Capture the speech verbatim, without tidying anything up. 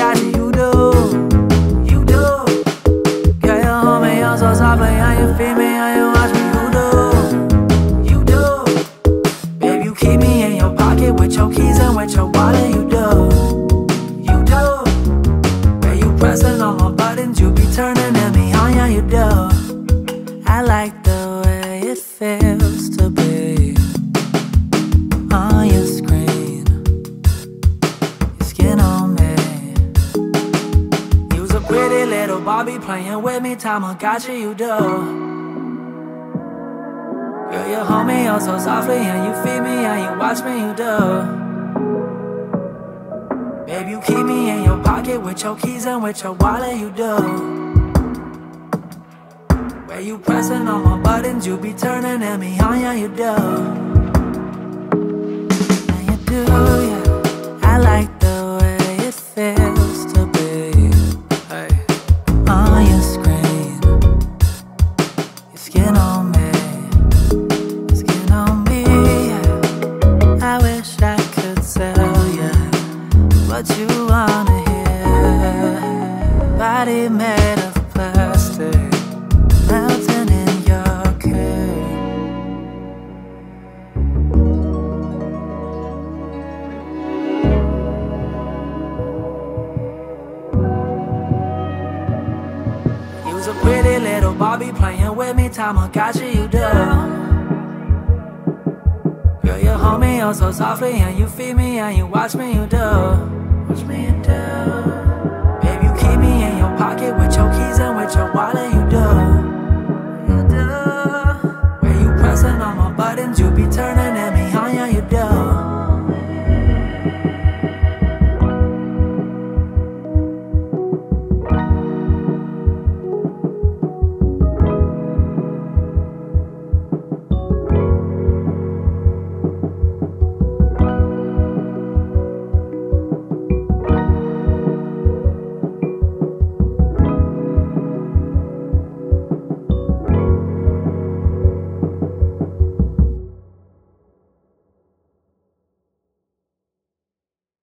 Tamagotchi, you do, you do. Girl, you hold me on so softly, and you feed me, and you watch me, you do, you do. Babe, you keep me in your pocket with your keys and with your wallet, you do, you do. Girl, you pressing on my buttons, you be turning at me on, yeah, you do. I like the way it feels to be on your screen, your skin on me. You's a pretty little Barbie playing with me, Tamagotchi, you do. Girl, you hold me oh so softly, and you feed me, and you watch me, you do. Babe, you keep me in your pocket with your keys and with your wallet, you do. Where you pressing on my buttons, you be turning at me on, yeah, you do. Yeah, you do, yeah. I like the way it feels to be hey. On your screen, your skin on me, your skin on me, yeah. I wish I could tell you what you wanna hear. Body made of plastic, melting in your cake. You's a pretty little Barbie playing with me, Tamagotchi, you do. Girl, you hold me oh so softly, and you feed me, and you watch me, you do. Watch me, you do.